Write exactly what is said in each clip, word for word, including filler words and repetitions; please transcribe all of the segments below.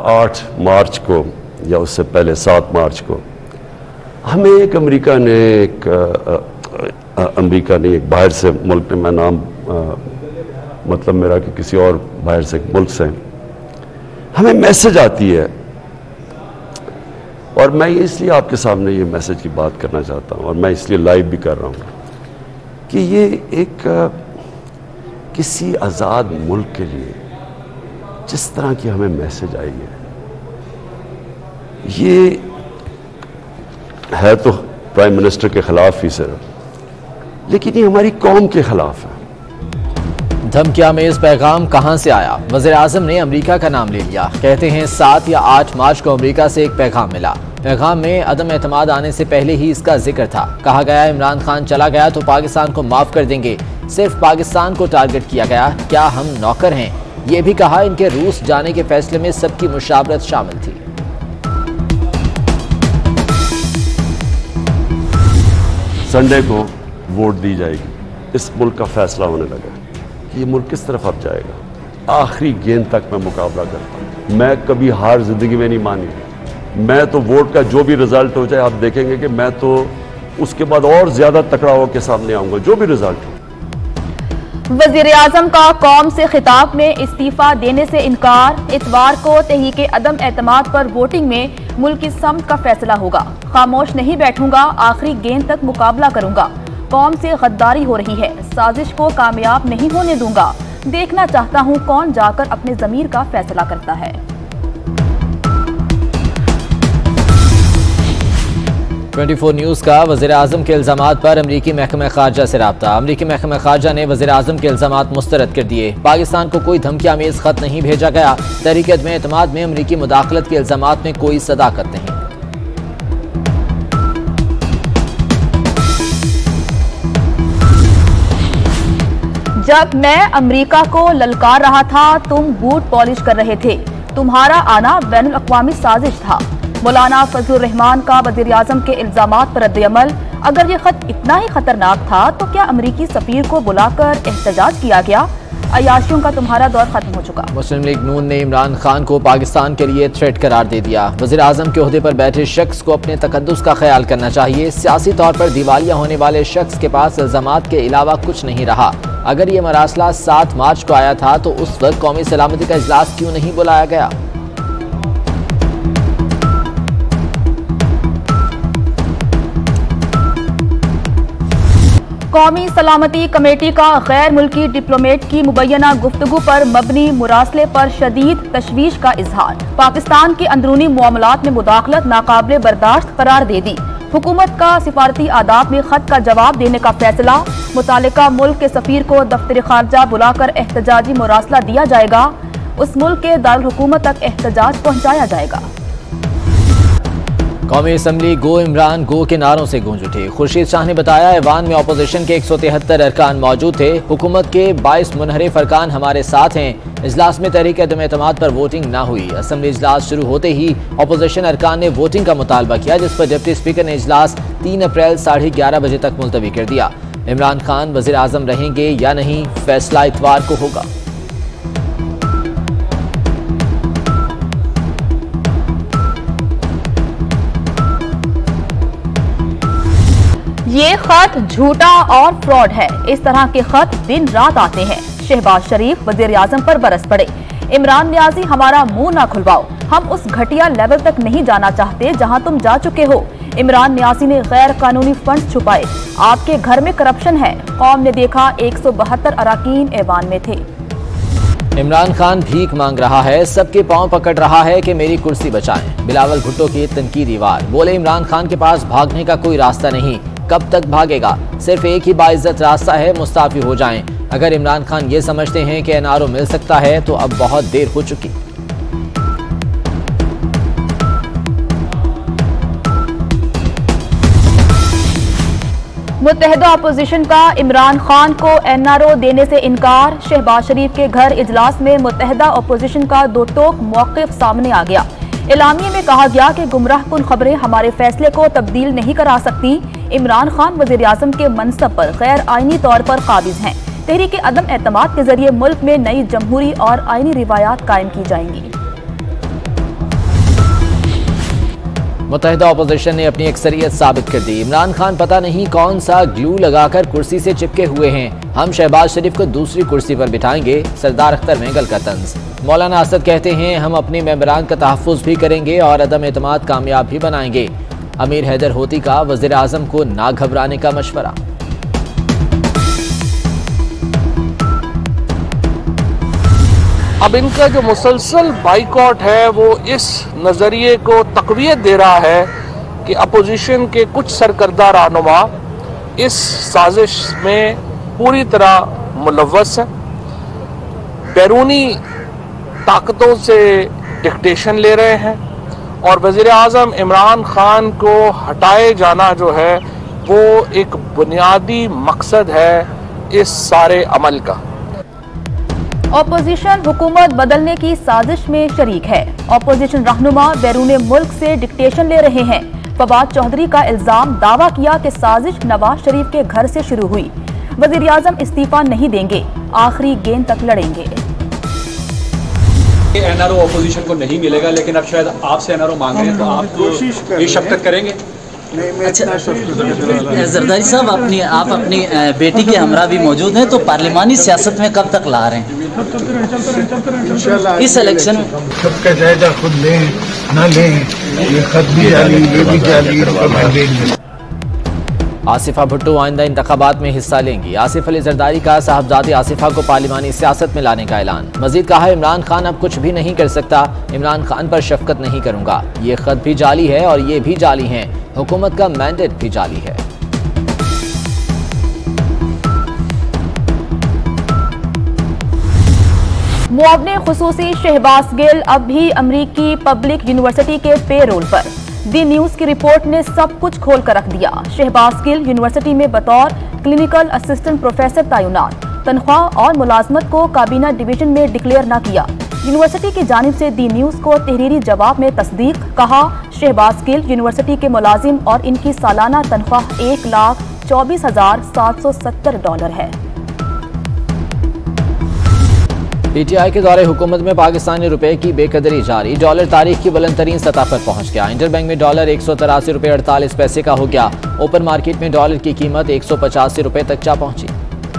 आठ मार्च को या उससे पहले सात मार्च को हमें एक अमेरिका ने एक आ, आ, अमेरिका ने एक बाहर से मुल्क ने, मैं नाम आ, मतलब मेरा कि किसी और बाहर से मुल्क से हमें मैसेज आती है, और मैं इसलिए आपके सामने ये मैसेज की बात करना चाहता हूँ, और मैं इसलिए लाइव भी कर रहा हूँ कि ये एक आ, किसी आज़ाद मुल्क के लिए जिस तरह की हमें मैसेज आई है, ये है तो प्राइम मिनिस्टर के खिलाफ ही सिर्फ, लेकिन ये हमारी कौम के खिलाफ है। धमकिया में इस पैगाम कहां से आया? वज़ीर आज़म ने अमेरिका का नाम ले लिया। कहते हैं सात या आठ मार्च को अमेरिका से एक पैगाम मिला। पैगाम में अदम एतमाद आने से पहले ही इसका जिक्र था। कहा गया इमरान खान चला गया तो पाकिस्तान को माफ कर देंगे। सिर्फ पाकिस्तान को टारगेट किया गया। क्या हम नौकर हैं? ये भी कहा इनके रूस जाने के फैसले में सबकी मुशावरत शामिल थी। संडे को वोट दी जाएगी। इस मुल्क का फैसला होने लगा कि ये मुल्क किस तरफ अब जाएगा। आखिरी गेंद तक मैं मुकाबला करता हूँ। मैं कभी हार जिंदगी में नहीं मानी। मैं तो वोट का जो भी रिजल्ट हो जाए, आप देखेंगे कि मैं तो उसके बाद और ज्यादा तकड़ा होकर सामने आऊंगा, जो भी रिजल्ट हो। वजीर आजम का कौम से खिताब में इस्तीफा देने से इनकार। इतवार को तहरीक अदम एतमाद पर वोटिंग में मुल्क की समत का फैसला होगा। खामोश नहीं बैठूंगा, आखिरी गेंद तक मुकाबला करूंगा। कौम से गद्दारी हो रही है, साजिश को कामयाब नहीं होने दूंगा। देखना चाहता हूं कौन जाकर अपने ज़मीर का फैसला करता है। चौबीस न्यूज़ का वज़ीर आज़म के इल्ज़ामात पर अमरीकी महकमा ख़ारजा से राब्ता। अमरीकी महकमा ख़ारजा ने वज़ीर आज़म के इल्ज़ामात मुस्तरद कर दिए। पाकिस्तान को कोई धमकी आमेज़ ख़त नहीं भेजा गया। तहरीक अदम एतमाद में अमरीकी मुदाखलत के इल्ज़ामात में कोई सदाकत नहीं। जब मैं अमरीका को ललकार रहा था, तुम बूट पॉलिश कर रहे थे। तुम्हारा आना बैनुल अक़वामी साजिश था। मौलाना फजलुर रहमान का वज़ीर आज़म के इल्ज़ामात पर रद्द-ए-अमल। अगर ये खत इतना ही खतरनाक था तो क्या अमरीकी सफ़ीर को बुलाकर एहतजाज किया गया? अयाशियों का तुम्हारा दौर खत्म हो चुका। मुस्लिम लीग नून ने इमरान खान को पाकिस्तान के लिए थ्रेट करार दे दिया। वज़ीर आज़म के ओहदे पर बैठे शख्स को अपने तकद्दुस का ख्याल करना चाहिए। सियासी तौर पर दिवालिया होने वाले शख्स के पास इल्ज़ामात के अलावा कुछ नहीं रहा। अगर ये मरासला सात मार्च को आया था तो उस वक्त कौमी सलामती का इजलास क्यों नहीं बुलाया गया? कौमी सलामती कमेटी का गैर मुल्की डिप्लोमेट की मुबैना गुफ्तगू पर मबनी मुरासले पर शदीद तशवीश का इजहार। पाकिस्तान के अंदरूनी मामलात में मुदाखलत नाकाबिले बर्दाश्त करार दे दी। हुकूमत का सिफारती आदाब में खत का जवाब देने का फैसला। मुतालिका मुल्क के सफीर को दफ्तर खारजा बुलाकर एहतजाजी मुरासला दिया जाएगा। उस मुल्क के दारुल हुकूमत तक एहतजाज पहुँचाया जाएगा। कौमी असम्बली गो इमरान गो के नारों से गूंज उठी। खुर्शीद शाह ने बताया ऐवान में अपोजिशन के एक सौ तिहत्तर अरकान मौजूद थे। हुकूमत के बाईस मुनहरिफ अरकान हमारे साथ हैं। इजलास में तहरीक अदम एतमाद पर वोटिंग न हुई। असम्बली इजलास शुरू होते ही अपोजिशन अरकान ने वोटिंग का मुतालबा किया, जिस पर डिप्टी स्पीकर ने इजलास तीन अप्रैल साढ़े ग्यारह बजे तक मुलतवी कर दिया। इमरान खान वज़ीर आज़म रहेंगे या नहीं, फैसला इतवार को होगा। ये खत झूठा और फ्रॉड है। इस तरह के खत दिन रात आते हैं। शहबाज शरीफ वज़ीर आज़म पर बरस पड़े। इमरान नियाजी हमारा मुंह ना खुलवाओ, हम उस घटिया लेवल तक नहीं जाना चाहते जहां तुम जा चुके हो। इमरान नियाजी ने गैर कानूनी फंड छुपाए। आपके घर में करप्शन है। कौम ने देखा एक सौ बहत्तर अराकीन ऐवान में थे। इमरान खान भीख मांग रहा है, सबके पांव पकड़ रहा है कि मेरी कुर्सी बचाएं। बिलावल भुट्टो की तनकीदी वार। बोले इमरान खान के पास भागने का कोई रास्ता नहीं, कब तक भागेगा? सिर्फ एक ही बाइज्जत रास्ता है, मुस्ताफी हो जाएं। अगर इमरान खान ये समझते हैं कि एनआरओ मिल सकता है तो अब बहुत देर हो चुकी। मुत्तहिदा अपोजिशन का इमरान खान को एनआरओ देने से इनकार। शहबाज शरीफ के घर इजलास में मुत्तहिदा अपोजिशन का दो टोक मौक़िफ़ सामने आ गया। एलामिये में कहा गया कि गुमराह कुन खबरें हमारे फैसले को तब्दील नहीं करा सकती। इमरान खान वज़ीर आज़म के मनसब पर गैर आइनी तौर पर काबिज हैं। तहरीक अदम एतमाद के जरिए मुल्क में नई जमहूरी और आइनी रिवायात कायम की जाएंगी। मुत्तहिदा अपोजिशन ने अपनी अक्सरियत साबित कर दी। इमरान खान पता नहीं कौन सा ग्लू लगाकर कुर्सी से चिपके हुए हैं। हम शहबाज शरीफ को दूसरी कुर्सी पर बिठाएंगे। सरदार अख्तर महंगल का तंज। मौलाना असद कहते हैं हम अपने मेंबरान का तहफ़्फ़ुज़ भी करेंगे और अदम एतमाद कामयाब भी बनाएंगे। अमीर हैदर होती का वज़ीर आज़म को ना घबराने का मशवरा। अब इनका जो मुसलसल बाइकआउट है वो इस नज़रिए को तक़वियत दे रहा है कि अपोजिशन के कुछ सरकर्दा रहनुमा इस साजिश में पूरी तरह मुलव्वस है, बैरूनी ताकतों से डिक्टेशन ले रहे हैं और वज़ीर आज़म इमरान खान को हटाए जाना जो है वो एक बुनियादी मकसद है इस सारे अमल का। ऑपोजिशन हुकूमत बदलने की साजिश में शरीक है। ऑपोजिशन रहनुमा बैरून मुल्क से डिक्टेशन ले रहे हैं। फवाद चौधरी का इल्जाम, दावा किया कि साजिश नवाज शरीफ के घर से शुरू हुई। वज़ीर आज़म इस्तीफा नहीं देंगे, आखिरी गेंद तक लड़ेंगे। एनआरओ ऑपोजिशन को नहीं मिलेगा, लेकिन अब शायद आपसे एनआरओ मांग रहे हैं, तो आप ये शफ़क़त करेंगे? अच्छा जरदारी साहब, अपनी आप अपनी बेटी के हमरा भी मौजूद हैं, तो पार्लिमानी सियासत में कब तक ला रहे हैं इस इलेक्शन में? सबका जायजा खुद लें ना लें, ये खत भी जाली, ये भी जाली। आसिफा भुट्टो आइंदा इंतखाबात में हिस्सा लेंगी। आसिफ अली जरदारी का साहबजादी आसिफा को पार्लिमानी सियासत में लाने का ऐलान। मजीद कहा, इमरान खान अब कुछ भी नहीं कर सकता, इमरान खान पर शफकत नहीं करूंगा। ये खत भी जाली है और ये भी जाली है, हुकूमत का मैंडेट भी जाली है। मुआवने खुसूसी शहबाज गिल अब भी अमरीकी पब्लिक यूनिवर्सिटी के पे रोल पर। दी न्यूज़ की रिपोर्ट ने सब कुछ खोल कर रख दिया। शहबाज गिल यूनिवर्सिटी में बतौर क्लिनिकल असिस्टेंट प्रोफेसर तैनात, तनख्वाह और मुलाजमत को काबीना डिवीजन में डिक्लेयर न किया। यूनिवर्सिटी की जानिब से दी न्यूज़ को तहरीरी जवाब में तस्दीक। कहा, शहबाज गिल यूनिवर्सिटी के मुलाजिम और इनकी सालाना तनख्वाह एक लाख चौबीस हजार सात सौ सत्तर डॉलर है। पीटीआई के दौरे हुकूमत में पाकिस्तानी रुपए की बेकदरी जारी। डॉलर तारीख की बुलंद तरीन सतह पर पहुंच गया। इंटरबैंक में डॉलर एक सौ तिरासी रुपये अड़तालीस पैसे का हो गया। ओपन मार्केट में डॉलर की कीमत एक सौ पचासी रुपये तक जा पहुंची।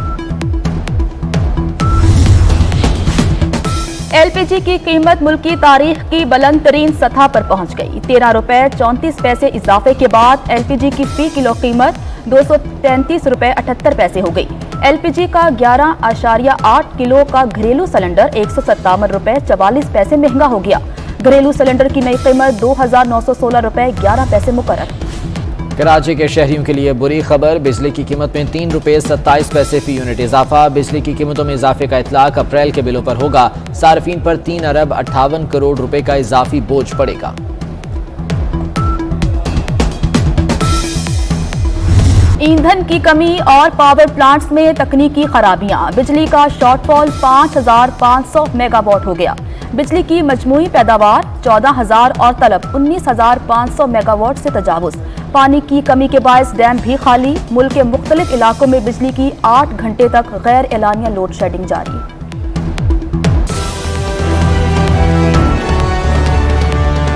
एलपीजी की कीमत मुल्क की तारीख की बुलंद तरीन सतह पर पहुंच गई। तेरह रुपए चौंतीस पैसे इजाफे के बाद एलपीजी की फी किलो कीमत दो सौ तैंतीस रुपए अठहत्तर पैसे हो गई। एलपीजी का ग्यारह आशारिया आठ किलो का घरेलू सिलेंडर एक सौ सत्तावन रुपए चवालीस पैसे महंगा हो गया। घरेलू सिलेंडर की नई कीमत दो हजार नौ सौ सोलह रुपए ग्यारह पैसे मुकर्रर। कराची के शहरियों के लिए बुरी खबर, बिजली की कीमत में तीन रुपये सत्ताईस पैसे फी यूनिट इजाफा। बिजली की कीमतों में इजाफे का इतलाक अप्रैल के बिलों पर होगा। सार्फिन पर तीन अरब अट्ठावन करोड़ रुपए का इजाफी बोझ पड़ेगा। ईंधन की कमी और पावर प्लांट्स में तकनीकी खराबियां। बिजली का शॉर्टफॉल पाँच हजार पाँच सौ मेगावाट हो गया। बिजली की मजमूई पैदावार चौदह हजार और तलब उन्नीस हजार पाँच सौ मेगावाट से तजावुज। पानी की कमी के बायस डैम भी खाली। मुल्क के मुख्तलिफ इलाकों में बिजली की आठ घंटे तक गैर एलानिया लोड शेडिंग जारी।